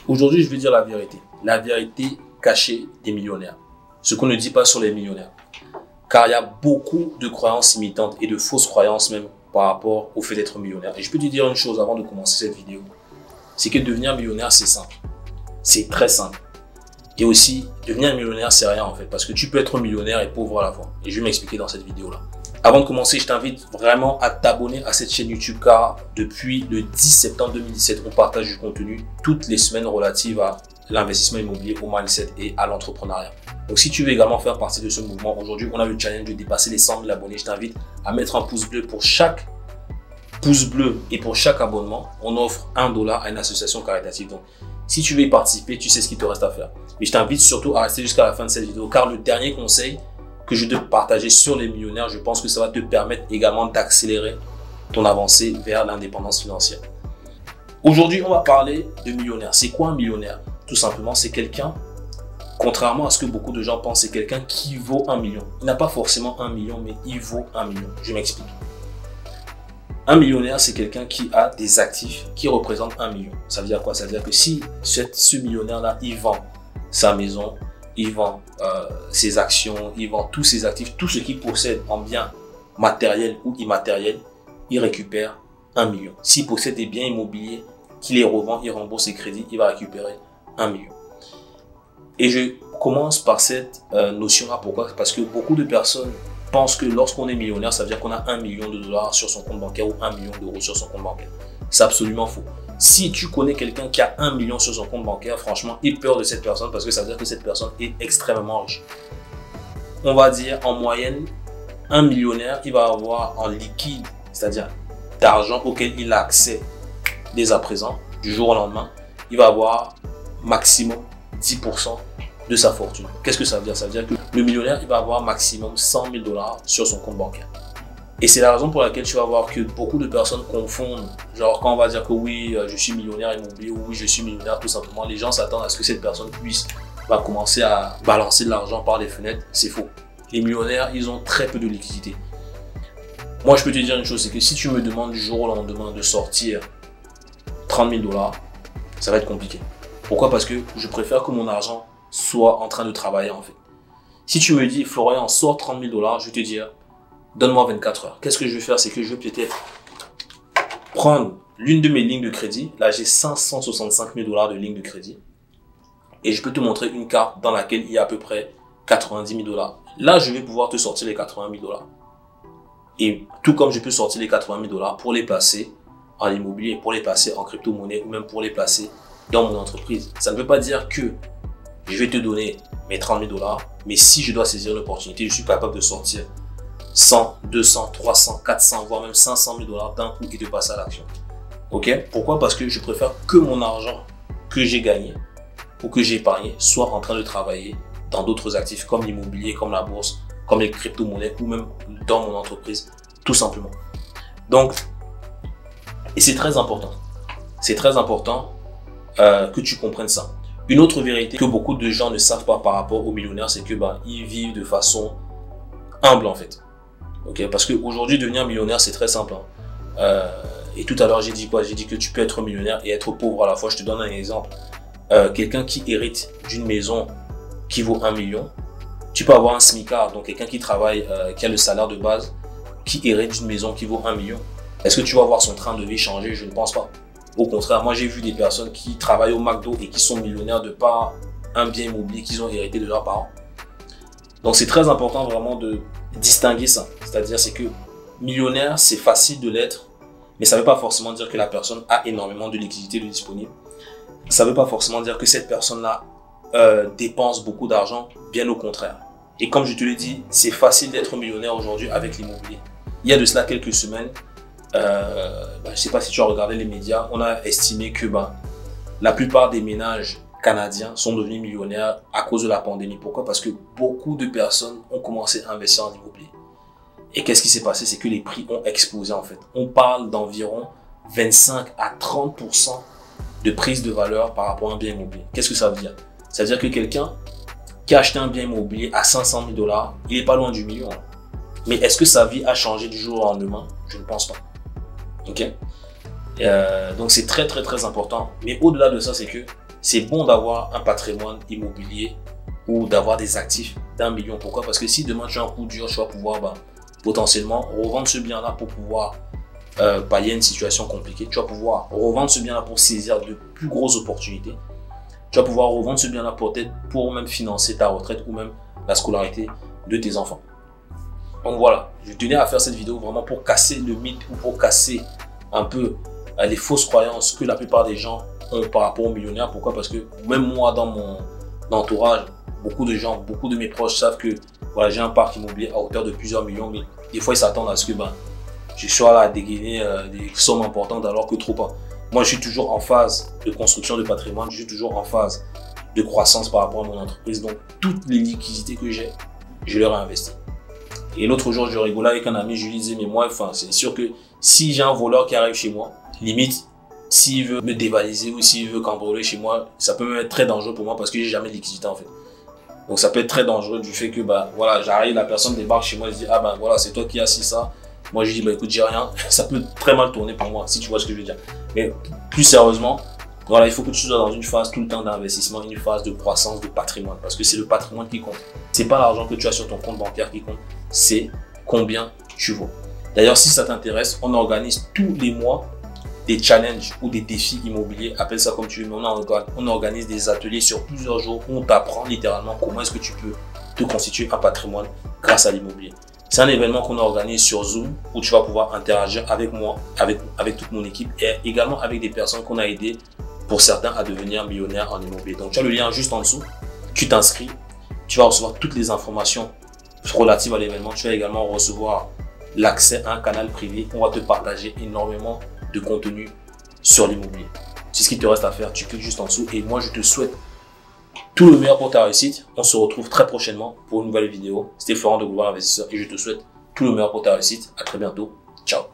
Aujourd'hui, je vais dire la vérité cachée des millionnaires. Ce qu'on ne dit pas sur les millionnaires. Car il y a beaucoup de croyances limitantes et de fausses croyances même par rapport au fait d'être millionnaire. Et je peux te dire une chose avant de commencer cette vidéo. C'est que devenir millionnaire, c'est simple. C'est très simple. Et aussi, devenir millionnaire, c'est rien en fait. Parce que tu peux être millionnaire et pauvre à la fois. Et je vais m'expliquer dans cette vidéo-là. Avant de commencer, je t'invite vraiment à t'abonner à cette chaîne YouTube car depuis le 10 septembre 2017, on partage du contenu toutes les semaines relatives à l'investissement immobilier, au mindset et à l'entrepreneuriat. Donc si tu veux également faire partie de ce mouvement, aujourd'hui, on a le challenge de dépasser les 100 000 abonnés. Je t'invite à mettre un pouce bleu pour chaque pouce bleu et pour chaque abonnement, on offre $1 à une association caritative. Donc, si tu veux y participer, tu sais ce qu'il te reste à faire. Mais je t'invite surtout à rester jusqu'à la fin de cette vidéo car le dernier conseil que je vais te partager sur les millionnaires, je pense que ça va te permettre également d'accélérer ton avancée vers l'indépendance financière. Aujourd'hui, on va parler de millionnaire. C'est quoi un millionnaire? Tout simplement, c'est quelqu'un, contrairement à ce que beaucoup de gens pensent, c'est quelqu'un qui vaut 1 million. Il n'a pas forcément 1 million, mais il vaut 1 million. Je m'explique. Un millionnaire, c'est quelqu'un qui a des actifs qui représentent 1 million. Ça veut dire quoi? Ça veut dire que si ce millionnaire-là, il vend sa maison, il vend ses actions, il vend tous ses actifs, tout ce qu'il possède en biens matériels ou immatériels, il récupère 1 million. S'il possède des biens immobiliers, qu'il les revend, il rembourse ses crédits, il va récupérer 1 million. Et je commence par cette notion-là. Pourquoi? Parce que beaucoup de personnes pensent que lorsqu'on est millionnaire, ça veut dire qu'on a $1 million sur son compte bancaire ou $1 million sur son compte bancaire. C'est absolument faux. Si tu connais quelqu'un qui a 1 million sur son compte bancaire, franchement, aie peur de cette personne parce que ça veut dire que cette personne est extrêmement riche. On va dire en moyenne, un millionnaire, il va avoir en liquide, c'est-à-dire d'argent auquel il a accès dès à présent, du jour au lendemain, il va avoir maximum 10% de sa fortune. Qu'est-ce que ça veut dire? Ça veut dire que le millionnaire, il va avoir maximum $100 000 sur son compte bancaire. Et c'est la raison pour laquelle tu vas voir que beaucoup de personnes confondent, genre quand on va dire que oui, je suis millionnaire immobilier ou oui, je suis millionnaire tout simplement, les gens s'attendent à ce que cette personne puisse commencer à balancer de l'argent par les fenêtres. C'est faux. Les millionnaires, ils ont très peu de liquidité. Moi, je peux te dire une chose, c'est que si tu me demandes du jour au lendemain de sortir $30 000, ça va être compliqué. Pourquoi? Parce que je préfère que mon argent soit en train de travailler en fait. Si tu me dis, Florian, sors $30 000, je vais te dire, donne-moi 24 heures. Qu'est-ce que je vais faire? C'est que je vais peut-être prendre l'une de mes lignes de crédit. Là, j'ai 565 000 $ de ligne de crédit. Et je peux te montrer une carte dans laquelle il y a à peu près 90 000 $. Là, je vais pouvoir te sortir les 80 000 $. Et tout comme je peux sortir les 80 000 $ pour les placer en immobilier, pour les placer en crypto-monnaie ou même pour les placer dans mon entreprise. Ça ne veut pas dire que je vais te donner mes 30 000 $, mais si je dois saisir l'opportunité, je suis capable de sortir 100, 200, 300, 400, voire même 500 000 $ d'un coup et de passer à l'action. Ok? Pourquoi? Parce que je préfère que mon argent que j'ai gagné ou que j'ai épargné soit en train de travailler dans d'autres actifs comme l'immobilier, comme la bourse, comme les crypto-monnaies ou même dans mon entreprise, tout simplement. Donc, et c'est très important. C'est très important que tu comprennes ça. Une autre vérité que beaucoup de gens ne savent pas par rapport aux millionnaires, c'est que ils vivent de façon humble en fait. Okay? Parce qu'aujourd'hui, devenir millionnaire, c'est très simple. Et tout à l'heure, j'ai dit quoi? J'ai dit que tu peux être millionnaire et être pauvre à la fois. Je te donne un exemple. Quelqu'un qui hérite d'une maison qui vaut 1 million, tu peux avoir un smicard, donc quelqu'un qui travaille, qui a le salaire de base, qui hérite d'une maison qui vaut 1 million. Est-ce que tu vas voir son train de vie changer? Je ne pense pas. Au contraire, moi j'ai vu des personnes qui travaillent au McDo et qui sont millionnaires de par un bien immobilier qu'ils ont hérité de leurs parents. Donc c'est très important vraiment de distinguer ça. C'est-à-dire c'est que millionnaire, c'est facile de l'être, mais ça ne veut pas forcément dire que la personne a énormément de liquidité de disponible. Ça ne veut pas forcément dire que cette personne-là dépense beaucoup d'argent, bien au contraire. Et comme je te l'ai dit, c'est facile d'être millionnaire aujourd'hui avec l'immobilier. Il y a de cela quelques semaines, je ne sais pas si tu as regardé les médias, on a estimé que la plupart des ménages canadiens sont devenus millionnaires à cause de la pandémie. Pourquoi? Parce que beaucoup de personnes ont commencé à investir en immobilier. Et qu'est-ce qui s'est passé? C'est que les prix ont explosé en fait. On parle d'environ 25 à 30% de prise de valeur par rapport à un bien immobilier. Qu'est-ce que ça veut dire? Ça veut dire que quelqu'un qui a acheté un bien immobilier à 500 000 $, il n'est pas loin du million. Mais est-ce que sa vie a changé du jour au lendemain? Je ne pense pas. Ok? Donc c'est très très très important. Mais au-delà de ça, c'est que c'est bon d'avoir un patrimoine immobilier ou d'avoir des actifs d'1 million. Pourquoi? Parce que si demain tu as un coup dur, tu vas pouvoir potentiellement revendre ce bien-là pour pouvoir pallier une situation compliquée. Tu vas pouvoir revendre ce bien-là pour saisir de plus grosses opportunités. Tu vas pouvoir revendre ce bien-là pour même financer ta retraite ou même la scolarité de tes enfants. Donc voilà, je tenais à faire cette vidéo vraiment pour casser le mythe ou pour casser un peu les fausses croyances que la plupart des gens ont par rapport aux millionnaires. Pourquoi? Parce que même moi, dans mon entourage, beaucoup de gens, beaucoup de mes proches savent que voilà, j'ai un parc immobilier à hauteur de plusieurs millions, mais des fois ils s'attendent à ce que je sois là à dégainer des sommes importantes alors que trop pas. Moi, je suis toujours en phase de construction de patrimoine, je suis toujours en phase de croissance par rapport à mon entreprise. Donc, toutes les liquidités que j'ai, je les réinvestis. Et l'autre jour, je rigolais avec un ami, je lui disais, mais moi, c'est sûr que si j'ai un voleur qui arrive chez moi, limite, s'il veut me dévaliser ou s'il veut cambrioler chez moi, ça peut même être très dangereux pour moi parce que j'ai jamais de liquidité en fait. Donc, ça peut être très dangereux du fait que, voilà, j'arrive, la personne débarque chez moi, elle se dit, ah voilà, c'est toi qui as assis ça. Moi, je dis, écoute, j'ai rien. Ça peut très mal tourner pour moi, si tu vois ce que je veux dire. Mais plus sérieusement, voilà, il faut que tu sois dans une phase tout le temps d'investissement, une phase de croissance de patrimoine. Parce que c'est le patrimoine qui compte. C'est pas l'argent que tu as sur ton compte bancaire qui compte, c'est combien tu vaux. D'ailleurs, si ça t'intéresse, on organise tous les mois des challenges ou des défis immobiliers. Appelle ça comme tu veux, mais on organise des ateliers sur plusieurs jours où on t'apprend littéralement comment est-ce que tu peux te constituer un patrimoine grâce à l'immobilier. C'est un événement qu'on organise sur Zoom où tu vas pouvoir interagir avec moi, avec toute mon équipe et également avec des personnes qu'on a aidées pour certains à devenir millionnaires en immobilier. Donc, tu as le lien juste en dessous. Tu t'inscris. Tu vas recevoir toutes les informations relatives à l'événement. Tu vas également recevoir l'accès à un canal privé où on va te partager énormément de contenu sur l'immobilier. C'est ce qu'il te reste à faire. Tu cliques juste en dessous et moi, je te souhaite tout le meilleur pour ta réussite. On se retrouve très prochainement pour une nouvelle vidéo. C'était Florent de Global Investisseur et je te souhaite tout le meilleur pour ta réussite. À très bientôt. Ciao.